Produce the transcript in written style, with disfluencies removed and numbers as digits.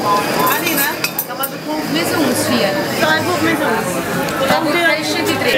Ali, né? Acaba com maisons, filha. Só é por maisons.